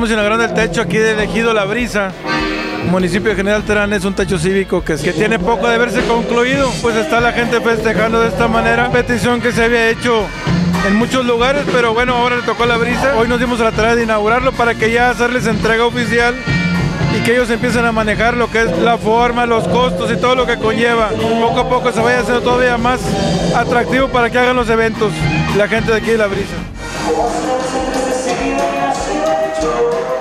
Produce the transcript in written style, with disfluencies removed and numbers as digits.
Estamos inaugurando el techo aquí del Ejido La Brisa, municipio de General Terán. Es un techo cívico que tiene poco de haberse concluido, pues está la gente festejando de esta manera, petición que se había hecho en muchos lugares, pero bueno, ahora le tocó a La Brisa. Hoy nos dimos la tarea de inaugurarlo para que ya hacerles entrega oficial y que ellos empiecen a manejar lo que es la forma, los costos y todo lo que conlleva. Poco a poco se vaya haciendo todavía más atractivo para que hagan los eventos la gente de aquí de La Brisa.